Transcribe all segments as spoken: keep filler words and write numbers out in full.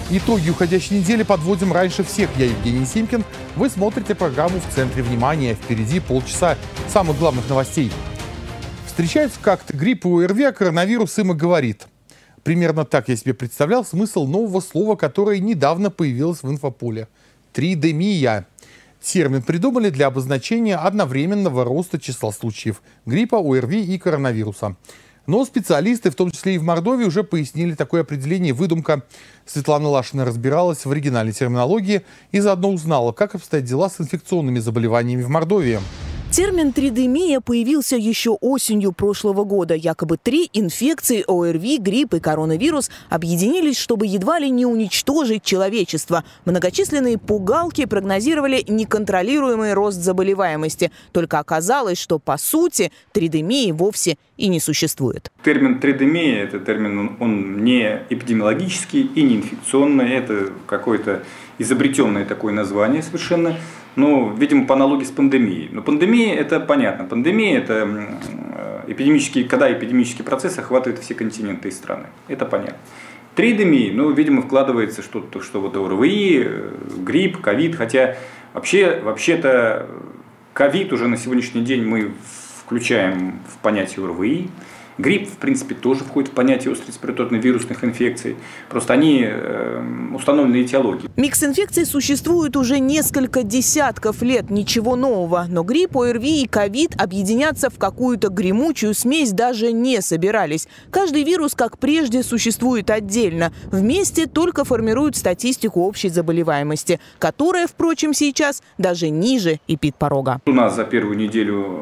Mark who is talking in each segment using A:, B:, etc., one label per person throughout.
A: Итоги уходящей недели подводим раньше всех. Я Евгений Симкин. Вы смотрите программу «В центре внимания». Впереди полчаса самых главных новостей. Встречаются как-то грипп и ОРВИ, а коронавирус им и говорит. Примерно так я себе представлял смысл нового слова, которое недавно появилось в инфополе. Тридемия. Термин придумали для обозначения одновременного роста числа случаев гриппа, ОРВИ и коронавируса. Но специалисты, в том числе и в Мордовии, уже пояснили такое определение выдумка. Светлана Лашина разбиралась в оригинальной терминологии и заодно узнала, как обстоят дела с инфекционными заболеваниями в Мордовии.
B: Термин «тридемия» появился еще осенью прошлого года. Якобы три инфекции – ОРВИ, грипп и коронавирус – объединились, чтобы едва ли не уничтожить человечество. Многочисленные пугалки прогнозировали неконтролируемый рост заболеваемости. Только оказалось, что по сути тридемии вовсе и не существует.
C: Термин «тридемия» – это термин, он не эпидемиологический и не инфекционный. Это какое-то изобретенное такое название совершенно. Ну, видимо, по аналогии с пандемией. Но пандемия – это понятно. Пандемия – это эпидемический, когда эпидемический процесс охватывает все континенты и страны. Это понятно. Тридемия, ну, видимо, вкладывается что-то, что вот ОРВИ, грипп, ковид. Хотя вообще, вообще-то ковид уже на сегодняшний день мы включаем в понятие ОРВИ. Грипп, в принципе, тоже входит в понятие острой респираторной вирусных инфекций. Просто они э, установлены этиологией.
B: Микс инфекций существует уже несколько десятков лет. Ничего нового. Но грипп, ОРВИ и ковид объединяться в какую-то гремучую смесь даже не собирались. Каждый вирус, как прежде, существует отдельно. Вместе только формируют статистику общей заболеваемости, которая, впрочем, сейчас даже ниже эпидпорога.
C: У нас за первую неделю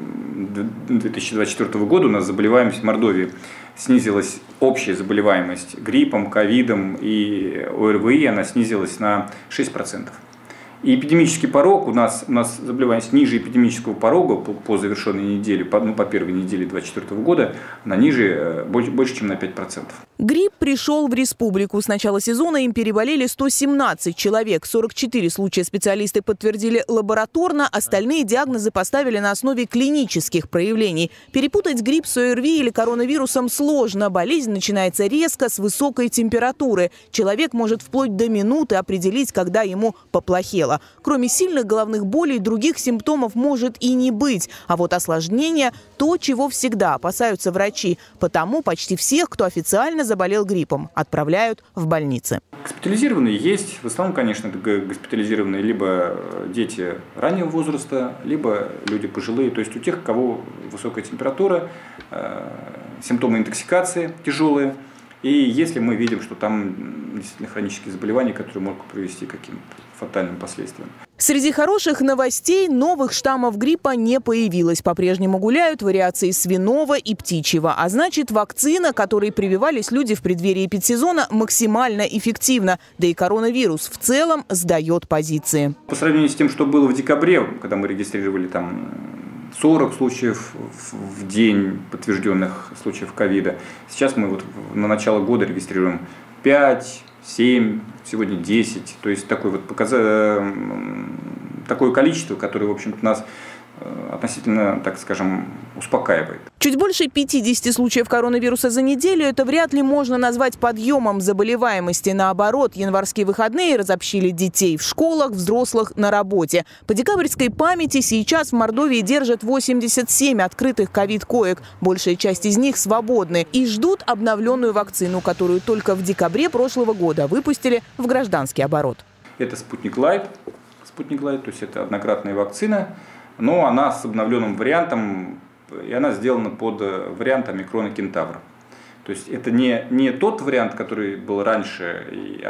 C: две тысячи двадцать четвёртого года у нас заболеваемость в Мордовии снизилась, общая заболеваемость гриппом, ковидом и ОРВИ, она снизилась на шесть процентов. И эпидемический порог, у нас, у нас заболеваемость ниже эпидемического порога по, по завершенной неделе, по, ну, по первой неделе две тысячи двадцать четвёртого года, она ниже, больше, больше, чем на пять процентов.
B: Грипп пришел в республику. С начала сезона им переболели сто семнадцать человек. сорок четыре случая специалисты подтвердили лабораторно, остальные диагнозы поставили на основе клинических проявлений. Перепутать грипп с ОРВИ или коронавирусом сложно. Болезнь начинается резко, с высокой температуры. Человек может вплоть до минуты определить, когда ему поплохело. Кроме сильных головных болей, других симптомов может и не быть. А вот осложнения – то, чего всегда опасаются врачи. Потому почти всех, кто официально заболел гриппом, отправляют в больницы.
C: Госпитализированные есть. В основном, конечно, госпитализированные либо дети раннего возраста, либо люди пожилые. То есть у тех, у кого высокая температура, симптомы интоксикации тяжелые. И если мы видим, что там действительно хронические заболевания, которые могут привести к каким-то фатальным последствиям.
B: Среди хороших новостей новых штаммов гриппа не появилось. По-прежнему гуляют вариации свиного и птичьего. А значит, вакцина, которой прививались люди в преддверии эпидсезона, максимально эффективна. Да и коронавирус в целом сдает позиции.
C: По сравнению с тем, что было в декабре, когда мы регистрировали там сорок случаев в день подтвержденных случаев ковида. Сейчас мы вот на начало года регистрируем пять, семь, сегодня десять. То есть такое, вот показа... такое количество, которое, в общем-то, нас относительно, так скажем, успокаивает.
B: Чуть больше пятидесяти случаев коронавируса за неделю – это вряд ли можно назвать подъемом заболеваемости. Наоборот, январские выходные разобщили детей в школах, взрослых на работе. По декабрьской памяти сейчас в Мордовии держат восемьдесят семь открытых ковид-коек. Большая часть из них свободны и ждут обновленную вакцину, которую только в декабре прошлого года выпустили в гражданский оборот.
C: Это «Спутник Лайт». «Спутник Лайт», то есть это однократная вакцина. Но она с обновленным вариантом, и она сделана под вариант омикрона Кентавр. То есть это не, не тот вариант, который был раньше, и,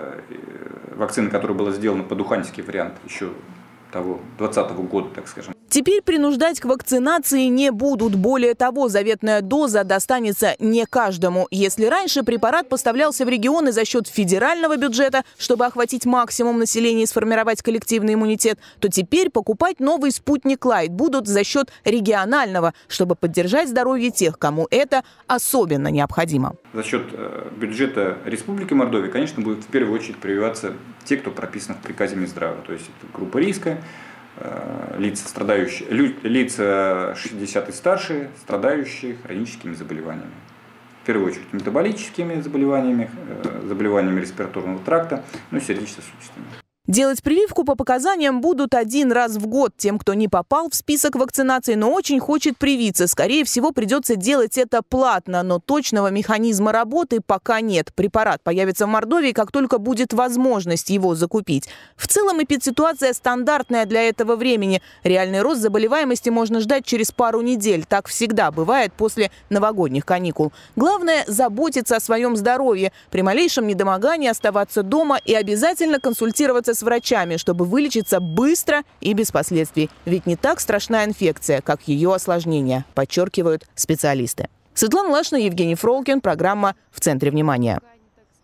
C: и вакцина, которая была сделана под уханьский вариант еще того двадцатого года, так скажем.
B: Теперь принуждать к вакцинации не будут. Более того, заветная доза достанется не каждому. Если раньше препарат поставлялся в регионы за счет федерального бюджета, чтобы охватить максимум населения и сформировать коллективный иммунитет, то теперь покупать новый «Спутник Лайт» будут за счет регионального, чтобы поддержать здоровье тех, кому это особенно необходимо.
C: За счет бюджета Республики Мордовия, конечно, будут в первую очередь прививаться те, кто прописан в приказе Минздрава. То есть это группа риска, лица, страдающие, лица шестидесят и старше, страдающие хроническими заболеваниями. В первую очередь метаболическими заболеваниями, заболеваниями респираторного тракта, ну и сердечно-сосудистыми.
B: Делать прививку по показаниям будут один раз в год. Тем, кто не попал в список вакцинации, но очень хочет привиться, скорее всего, придется делать это платно. Но точного механизма работы пока нет. Препарат появится в Мордовии, как только будет возможность его закупить. В целом эпидситуация стандартная для этого времени. Реальный рост заболеваемости можно ждать через пару недель. Так всегда бывает после новогодних каникул. Главное – заботиться о своем здоровье. При малейшем недомогании оставаться дома и обязательно консультироваться с врачами, чтобы вылечиться быстро и без последствий. Ведь не так страшна инфекция, как ее осложнения, подчеркивают специалисты. Светлана Лашина, Евгений Фролкин. Программа «В центре внимания».